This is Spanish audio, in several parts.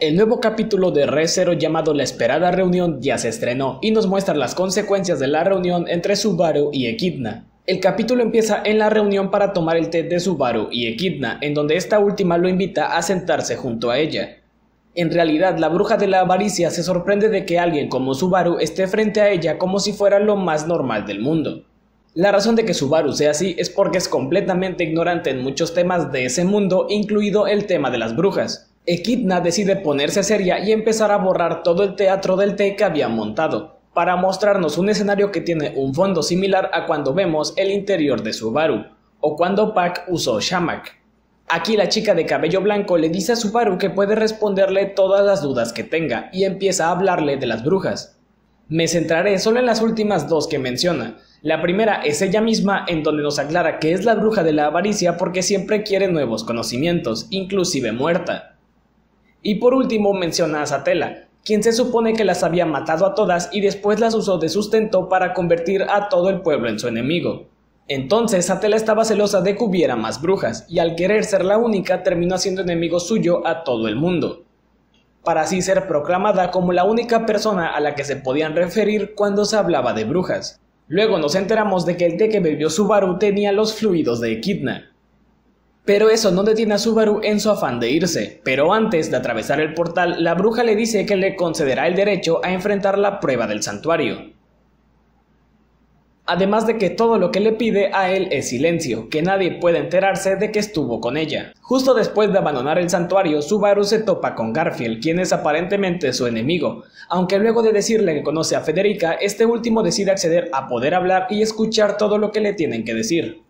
El nuevo capítulo de Re:Zero llamado La Esperada Reunión ya se estrenó y nos muestra las consecuencias de la reunión entre Subaru y Echidna. El capítulo empieza en la reunión para tomar el té de Subaru y Echidna, en donde esta última lo invita a sentarse junto a ella. En realidad, la bruja de la avaricia se sorprende de que alguien como Subaru esté frente a ella como si fuera lo más normal del mundo. La razón de que Subaru sea así es porque es completamente ignorante en muchos temas de ese mundo, incluido el tema de las brujas. Echidna decide ponerse seria y empezar a borrar todo el teatro del té que había montado, para mostrarnos un escenario que tiene un fondo similar a cuando vemos el interior de Subaru, o cuando Pac usó Shamak. Aquí la chica de cabello blanco le dice a Subaru que puede responderle todas las dudas que tenga, y empieza a hablarle de las brujas. Me centraré solo en las últimas dos que menciona. La primera es ella misma, en donde nos aclara que es la bruja de la avaricia porque siempre quiere nuevos conocimientos, inclusive muerta. Y por último menciona a Satella, quien se supone que las había matado a todas y después las usó de sustento para convertir a todo el pueblo en su enemigo. Entonces Satella estaba celosa de que hubiera más brujas, y al querer ser la única terminó haciendo enemigo suyo a todo el mundo, para así ser proclamada como la única persona a la que se podían referir cuando se hablaba de brujas. Luego nos enteramos de que el té que bebió Subaru tenía los fluidos de Echidna. Pero eso no detiene a Subaru en su afán de irse, pero antes de atravesar el portal, la bruja le dice que le concederá el derecho a enfrentar la prueba del santuario. Además de que todo lo que le pide a él es silencio, que nadie pueda enterarse de que estuvo con ella. Justo después de abandonar el santuario, Subaru se topa con Garfield, quien es aparentemente su enemigo, aunque luego de decirle que conoce a Federica, este último decide acceder a poder hablar y escuchar todo lo que le tienen que decir.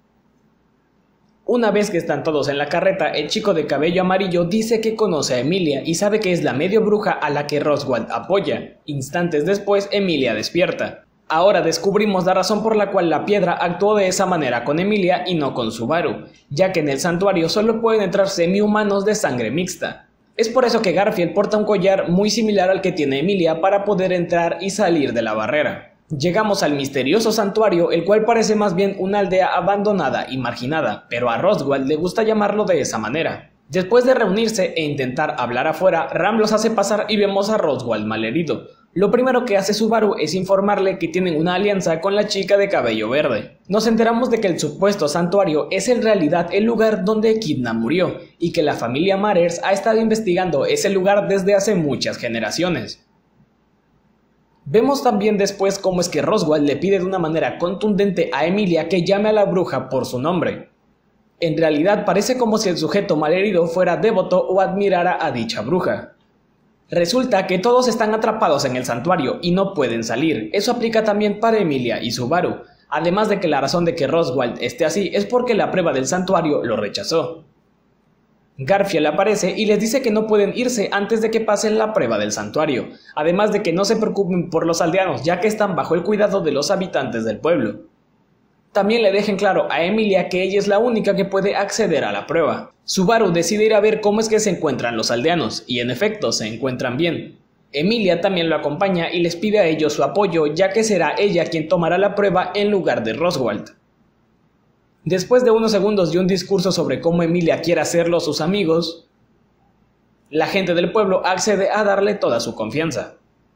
Una vez que están todos en la carreta, el chico de cabello amarillo dice que conoce a Emilia y sabe que es la medio bruja a la que Roswald apoya. Instantes después, Emilia despierta. Ahora descubrimos la razón por la cual la piedra actuó de esa manera con Emilia y no con Subaru, ya que en el santuario solo pueden entrar semi-humanos de sangre mixta. Es por eso que Garfield porta un collar muy similar al que tiene Emilia para poder entrar y salir de la barrera. Llegamos al misterioso santuario, el cual parece más bien una aldea abandonada y marginada, pero a Roswald le gusta llamarlo de esa manera. Después de reunirse e intentar hablar afuera, Ram los hace pasar y vemos a Roswald malherido. Lo primero que hace Subaru es informarle que tienen una alianza con la chica de cabello verde. Nos enteramos de que el supuesto santuario es en realidad el lugar donde Echidna murió, y que la familia Matters ha estado investigando ese lugar desde hace muchas generaciones. Vemos también después cómo es que Roswald le pide de una manera contundente a Emilia que llame a la bruja por su nombre. En realidad parece como si el sujeto malherido fuera devoto o admirara a dicha bruja. Resulta que todos están atrapados en el santuario y no pueden salir. Eso aplica también para Emilia y Subaru, además de que la razón de que Roswald esté así es porque la prueba del santuario lo rechazó. Garfield aparece y les dice que no pueden irse antes de que pasen la prueba del santuario, además de que no se preocupen por los aldeanos ya que están bajo el cuidado de los habitantes del pueblo. También le dejen claro a Emilia que ella es la única que puede acceder a la prueba. Subaru decide ir a ver cómo es que se encuentran los aldeanos, y en efecto se encuentran bien. Emilia también lo acompaña y les pide a ellos su apoyo, ya que será ella quien tomará la prueba en lugar de Roswald. Después de unos segundos y un discurso sobre cómo Emilia quiere hacerlo sus amigos, la gente del pueblo accede a darle toda su confianza.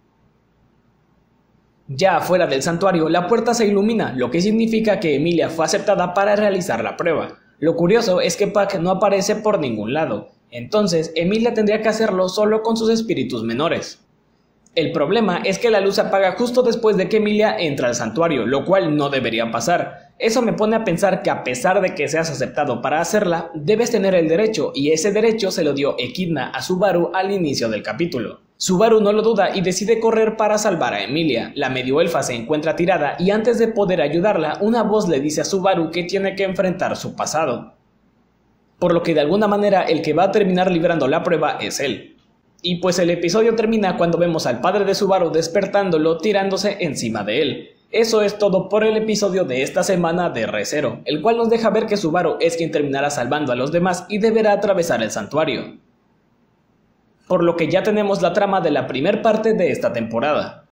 Ya afuera del santuario, la puerta se ilumina, lo que significa que Emilia fue aceptada para realizar la prueba. Lo curioso es que Pac no aparece por ningún lado, entonces Emilia tendría que hacerlo solo con sus espíritus menores. El problema es que la luz se apaga justo después de que Emilia entra al santuario, lo cual no debería pasar. Eso me pone a pensar que a pesar de que seas aceptado para hacerla, debes tener el derecho, y ese derecho se lo dio Echidna a Subaru al inicio del capítulo. Subaru no lo duda y decide correr para salvar a Emilia. La medio elfa se encuentra tirada y antes de poder ayudarla, una voz le dice a Subaru que tiene que enfrentar su pasado. Por lo que de alguna manera el que va a terminar librando la prueba es él. Y pues el episodio termina cuando vemos al padre de Subaru despertándolo tirándose encima de él. Eso es todo por el episodio de esta semana de Re:Zero, el cual nos deja ver que Subaru es quien terminará salvando a los demás y deberá atravesar el santuario. Por lo que ya tenemos la trama de la primer parte de esta temporada.